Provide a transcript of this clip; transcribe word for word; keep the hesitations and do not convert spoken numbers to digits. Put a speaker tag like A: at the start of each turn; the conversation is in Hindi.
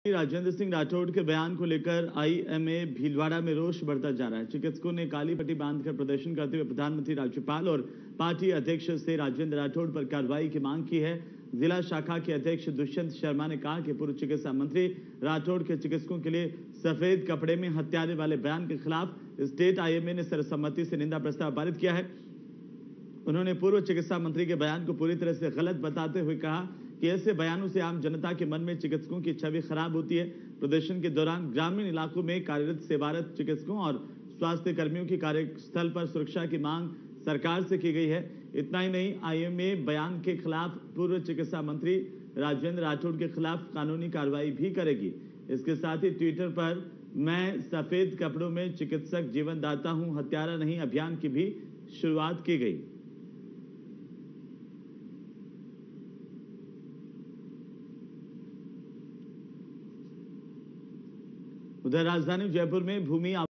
A: राजेंद्र सिंह राठौड़ के बयान को लेकर आईएमए भीलवाड़ा में रोष बढ़ता जा रहा है। चिकित्सकों ने काली पट्टी बांधकर प्रदर्शन करते हुए प्रधानमंत्री, राज्यपाल और पार्टी अध्यक्ष से राजेंद्र राठौड़ पर कार्रवाई की मांग की है। जिला शाखा के अध्यक्ष दुष्यंत शर्मा ने कहा कि पूर्व चिकित्सा मंत्री राठौड़ के चिकित्सकों के लिए सफेद कपड़े में हत्यारे वाले बयान के खिलाफ स्टेट आईएमए ने सर्वसम्मति से निंदा प्रस्ताव पारित किया है। उन्होंने पूर्व चिकित्सा मंत्री के बयान को पूरी तरह से गलत बताते हुए कहा कि ऐसे बयानों से आम जनता के मन में चिकित्सकों की छवि खराब होती है। प्रदर्शन के दौरान ग्रामीण इलाकों में कार्यरत सेवारत चिकित्सकों और स्वास्थ्य कर्मियों की कार्यस्थल पर सुरक्षा की मांग सरकार से की गई है। इतना ही नहीं, आईएमए बयान के खिलाफ पूर्व चिकित्सा मंत्री राजेंद्र राठौड़ के खिलाफ कानूनी कार्रवाई भी करेगी। इसके साथ ही ट्विटर पर मैं सफेद कपड़ों में चिकित्सक जीवनदाता हूं, हत्यारा नहीं अभियान की भी शुरुआत की गई। उधर राजधानी जयपुर में भूमि